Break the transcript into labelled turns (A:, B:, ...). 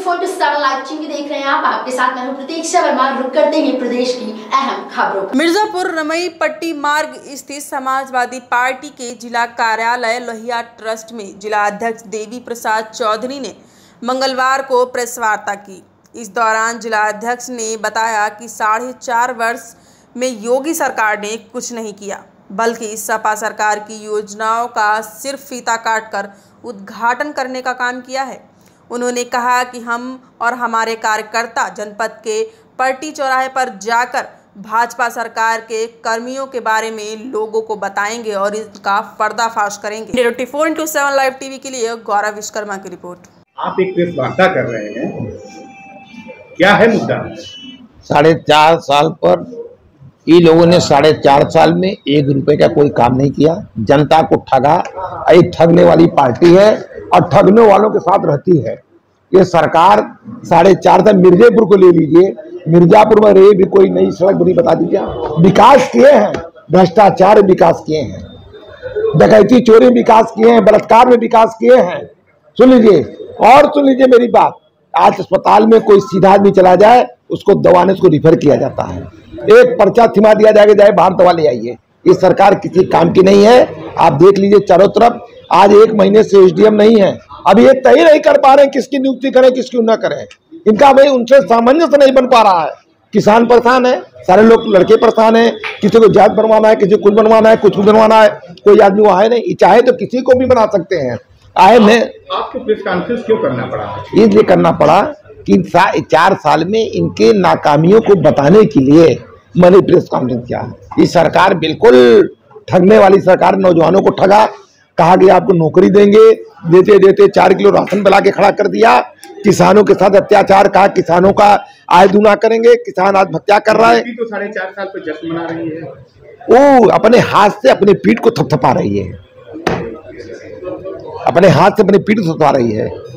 A: 24/7 live TV देख रहे हैं आप। आपके साथ मैं हूं प्रतीक्षा वर्मा। रुक करते हैं प्रदेश की अहम खबरों पर।
B: मिर्जापुर रमई पट्टी मार्ग स्थित समाजवादी पार्टी के जिला कार्यालय लोहिया ट्रस्ट में जिला अध्यक्ष देवी प्रसाद चौधरी ने मंगलवार को प्रेस वार्ता की। इस दौरान जिला अध्यक्ष ने बताया कि 4.5 वर्ष में योगी सरकार ने कुछ नहीं किया, बल्कि सपा सरकार की योजनाओं का सिर्फ फीता काटकर उद्घाटन करने का काम किया है। उन्होंने कहा कि हम और हमारे कार्यकर्ता जनपद के पट्टी चौराहे पर जाकर भाजपा सरकार के कर्मियों के बारे में लोगों को बताएंगे और इसका पर्दाफाश करेंगे। 24/7 लाइव टीवी के लिए गौरव विश्वकर्मा की रिपोर्ट।
C: आप एक प्रेस वार्ता कर रहे हैं, क्या है मुद्दा?
D: 4.5 साल पर ये लोगों ने 4.5 साल में 1 रुपए का कोई काम नहीं किया, जनता को ठगा। एक ठगने वाली पार्टी है और ठगने वालों के साथ रहती है ये सरकार। 4.5 साल मिर्जापुर को ले लीजिए, मिर्जापुर में रहे भी कोई नई सड़क बनी, बता दीजिए। विकास किए हैं, भ्रष्टाचार विकास किए हैं, डकैती चोरी विकास किए हैं, बलात्कार में विकास किए हैं। सुन लीजिए और सुन लीजिए मेरी बात। आज अस्पताल में कोई सीधा आदमी चला जाए, उसको दवाने उसको रिफर किया जाता है, एक पर्चा थिमा दिया जाएगा, जाए बाहर दवा ले आइए। ये सरकार किसी काम की नहीं है। आप देख लीजिए चारों तरफ, आज 1 महीने से एसडीएम नहीं है, अभी ये तय नहीं कर पा रहे हैं किसकी नियुक्ति करें किसकी न करें। इनका भाई उनसे सामंजस्य नहीं बन पा रहा है। किसान परेशान है, सारे लोग लड़के परेशान है, किसी को जात बनवाना है, किसी को कुछ बनवाना है, कुछ बनवाना है, कोई आदमी वो है नहीं। चाहे तो किसी को भी बना सकते हैं। आए में
C: आपको प्रेस कॉन्फ्रेंस क्यों करना पड़ा?
D: इसलिए करना पड़ा कि 4 साल में इनके नाकामियों को बताने के लिए मैंने प्रेस कॉन्फ्रेंस किया। ये सरकार बिल्कुल ठगने वाली सरकार, नौजवानों को ठगा, कहा कि आपको नौकरी देंगे, देते देते 4 किलो राशन पिला के खड़ा कर दिया। किसानों के साथ अत्याचार, कहा किसानों का आय दूना करेंगे, किसान आत्महत्या कर रहा है।
C: तो 4.5 साल पर जश्न मना रही है,
D: वो अपने हाथ से अपने पीठ को थपथपा रही है, अपने हाथ से अपनी पीठ थपथपा रही है।